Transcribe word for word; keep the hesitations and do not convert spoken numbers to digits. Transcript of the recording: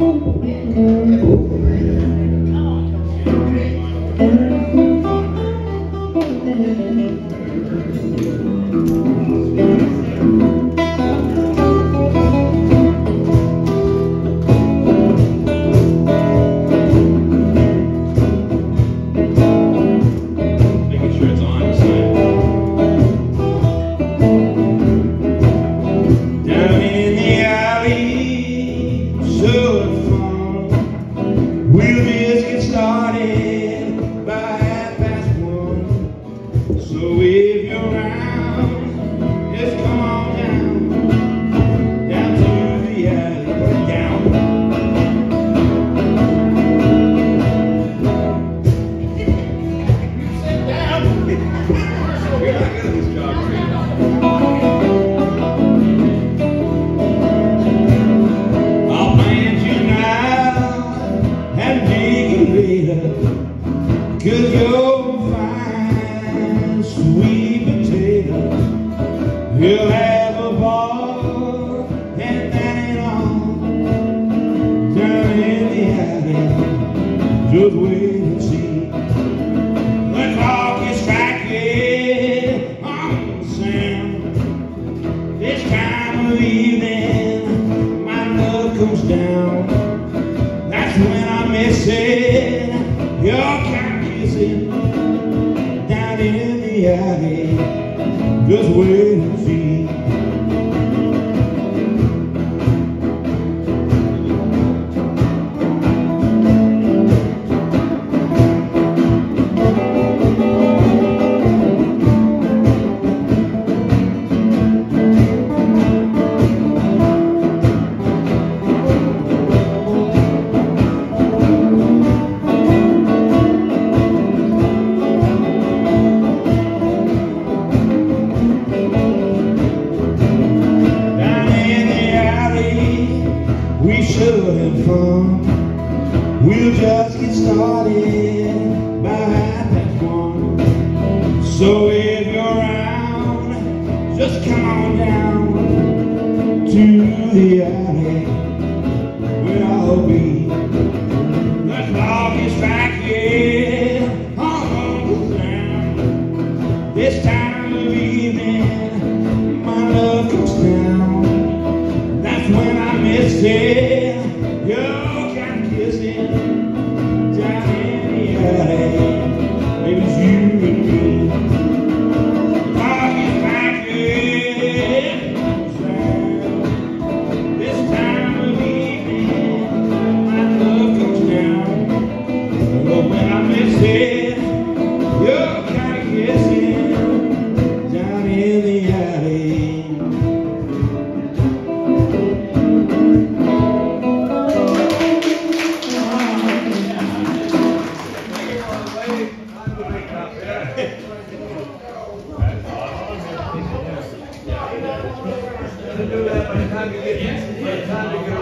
Cause you're fine, sweet potato. You'll have a ball, and that ain't all. Down in the alley, just wait and see. The clock is striking on the sound. This time of evening, my love comes down. That's when I miss it. Your kind kissing down in the alley, just wait and see. We should have fun. We'll just get started by half past one. So if you're around, just come on down to the alley where I'll be. The clock is back here on the ground. This time of evening, my love comes down. That's when I miss it. Your kind of kissing down in the alley. Maybe it's you and me. The clock is back here. This time of evening, my love comes down. But when I miss it, your kind of kissing down in the alley. Do that by the time you get, by the time you get